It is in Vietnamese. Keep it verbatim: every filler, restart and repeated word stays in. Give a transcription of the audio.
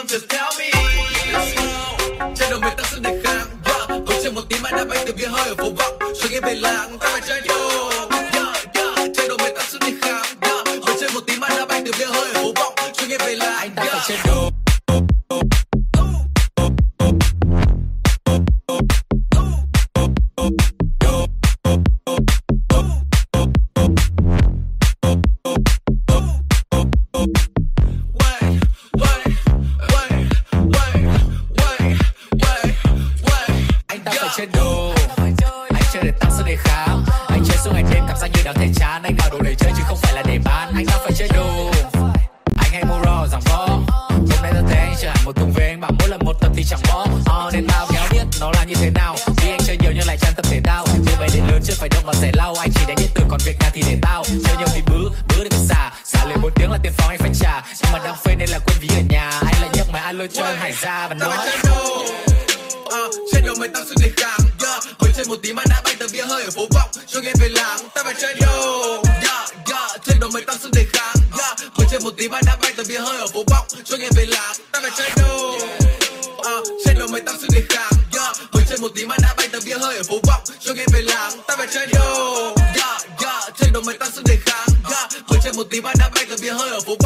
on, just tell me. Trên đầu mình ta sức đề kháng, yeah. Với trên một tí mai đã bay từ bia hơi ở phố vọng, rồi nghe về làng ta phải chơi đâu. Yeah, yeah. Trên đầu mình ta sức đề kháng, yeah. Với trên một tí mai đã bay từ bia hơi ở phố vọng, rồi nghe về làng anh ta phải chơi đâu. Trên đầu mày tăng sức đề kháng, yeah. Với trên một tí mai đã bay từ bia hơi ở phố vọng.